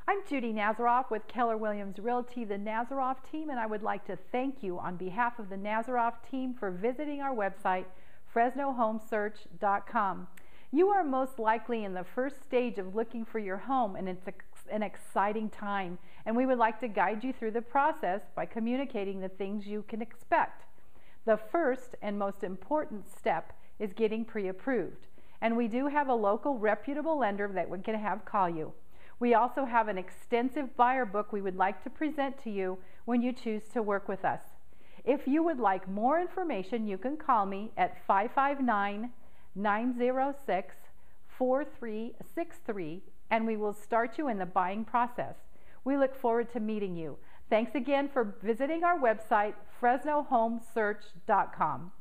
I'm Judy Nazaroff with Keller Williams Realty, the Nazaroff team, and I would like to thank you on behalf of the Nazaroff team for visiting our website, FresnoHomeSearch.com. You are most likely in the first stage of looking for your home, and it's an exciting time, and we would like to guide you through the process by communicating the things you can expect. The first and most important step is getting pre-approved, and we do have a local reputable lender that we can have call you. We also have an extensive buyer book we would like to present to you when you choose to work with us. If you would like more information, you can call me at 559-906-4363 and we will start you in the buying process. We look forward to meeting you. Thanks again for visiting our website, FresnoHomeSearch.com.